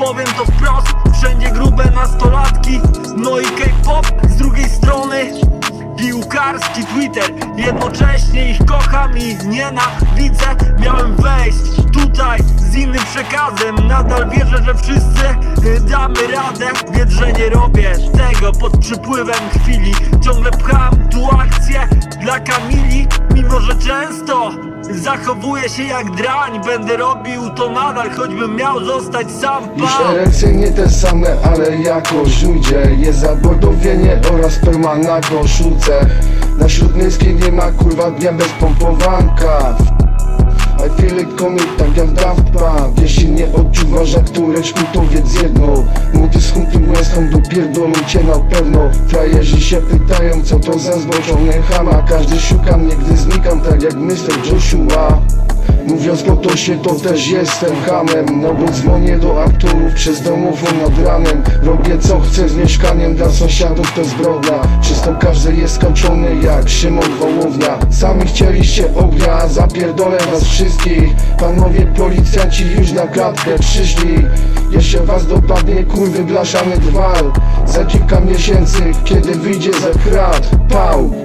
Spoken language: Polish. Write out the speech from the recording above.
Powiem to wprost, wszędzie grube nastolatki. No i K-pop z drugiej strony piłkarski Twitter. Jednocześnie ich kocham i nienawidzę. Miałem wejść tutaj z innym przekazem. Nadal wierzę, że wszyscy damy radę. Wiedz, że nie robię tego pod przypływem chwili. Ciągle pcham tu akcję dla Kamili. Mimo, że często zachowuję się jak drań, będę robił to nadal, choćbym miał zostać sam. Już erekcje nie te same, ale jakoś ujdzie. Jest zabordowienie oraz perma na koszulce. Na Śródmiejskiej nie ma kurwa dnia bez pompowanka. I feel it coming tak jak Daft Punk. Jeśli nie odczuwasz jak tureczku, to wiedz jedno: młody z humtym łezką dopierdolą cię na pewno. Frajerzy się pytają, co to za zboczony chama. Każdy szuka mnie, gdy znikam, tak jak Mr. Joshua. Mówiąc po to się, to też jestem hamem. No bo dzwonię do aktorów przez domofon nad ranem. Robię co chcę z mieszkaniem, dla sąsiadów to zbrodnia. Przez to każdy jest skończony jak Szymon Hołownia. Sami chcieliście ognia, zapierdolę was wszystkich. Panowie policjanci już na klatkę przyszli. Jeszcze was dopadnie kurwy blaszany dwal. Za kilka miesięcy, kiedy wyjdzie za krat. Pał!